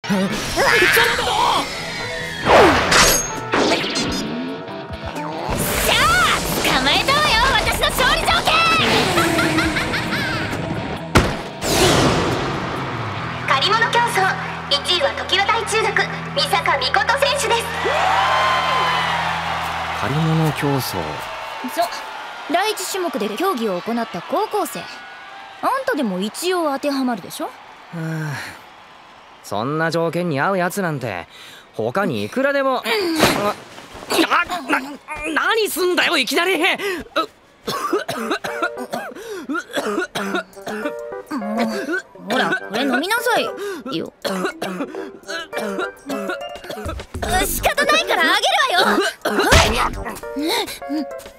捕まえたわよ、私の勝利条件。 借り物競争1位は常盤大中学三坂美琴選手です。 借り物競争。 第一種目で競技を行った高校生。あんたでも一応当てはまるでしょ。 そんな条件に合うやつなんて他にいくらでも。何すんだよいきなり。 ほら、これ飲みなさいよ。仕方ないからあげるわよ。